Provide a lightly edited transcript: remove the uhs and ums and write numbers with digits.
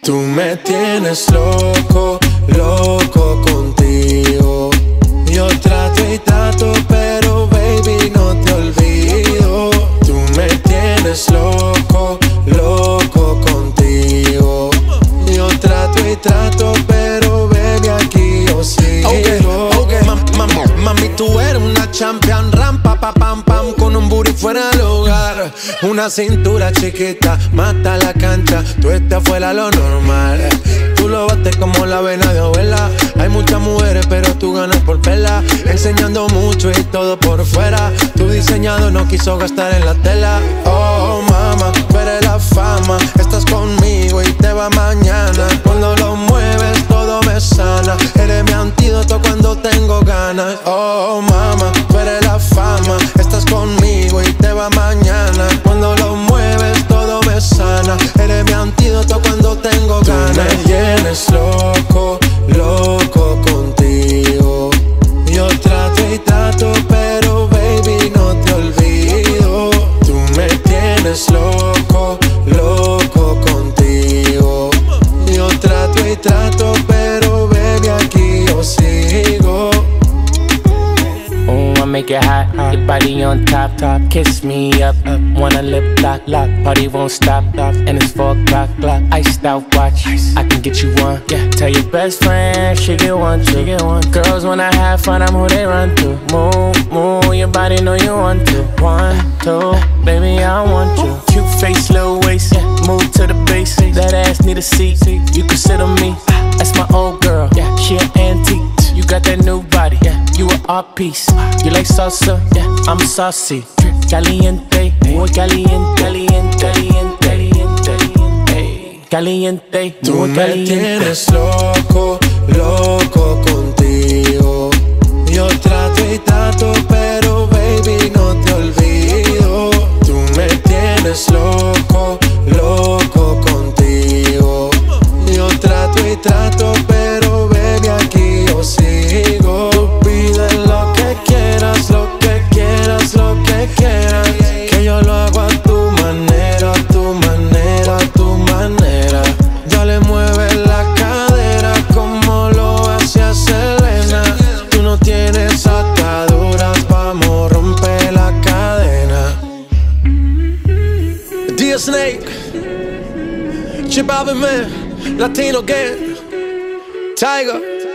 Tú me tienes loco, loco contigo. Yo trato y trato, pero baby no te olvido. Tú me tienes loco, loco contigo. Yo trato y trato, pero baby aquí yo sigo. Okay. Mami, tú eres una champion, rampa, pa, pam, pam, con un booty fuera del hogar. Una cintura chiquita, mata la cancha, tú estás fuera lo normal. Tú lo bates como la vena de abuela. Hay muchas mujeres, pero tú ganas por vela. Enseñando mucho y todo por fuera. Tu diseñado no quiso gastar en la tela. Oh, mama, tú eres la fama. Estás conmigo y te va mañana. Cuando lo mueves todo me sana. Eres mi antídoto cuando tengo ganas. Oh, mama, tú eres la fama. Estás conmigo y te va mañana. Cuando lo mueves todo me sana. Eres mi antídoto cuando tengo ganas. Tú me tienes loco, loco contigo. Yo trato y trato, pero baby no te olvido. Tú me tienes loco, loco contigo. Yo trato y trato, pero baby aquí yo sigo. I make it hot, your body on top, kiss me up, wanna lip lock, party won't stop, and it's 4 o'clock, iced out watch, I can get you one, yeah. Tell your best friend, she get one too, girls wanna have fun, I'm who they run to, move, your body know you want to, 1, 2, baby I want you, cute face, little waist, yeah. Move to the base, that ass need a seat, you can sit on me, that's my old girl, yeah. She an antique, you got that new body, yeah. You an art piece, you like salsa, yeah. I'm saucy, caliente, muy caliente, caliente, caliente, caliente, tú muy me caliente. Tienes loco, loco contigo. Yo trato y trato, pero baby no te olvido. Tú me tienes loco, loco contigo. Yo trato y trato, pero baby aquí yo sigo. Pide lo que quieras, lo que quieras, lo que quieras. Que yo lo hago a tu manera, a tu manera, a tu manera. Ya le mueves la cadera como lo hacía Selena. Tú no tienes ataduras, vamos, rompe la cadena. Dear Snake, Chip Alvin Man, Latino Gang, Tiger.